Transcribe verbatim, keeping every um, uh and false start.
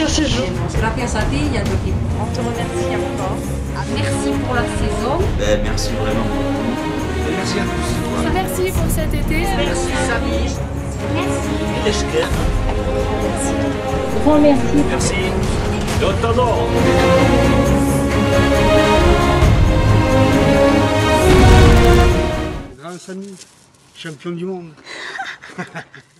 séjour. Gracias a ti y a tu equipo. On te remercie encore. Ah, merci pour la saison. Ben, merci vraiment. Merci à tous. Merci pour cet été. Merci Samy. Merci. Esker. Grand merci. Merci. Notamment. Grand Samy, champion du monde.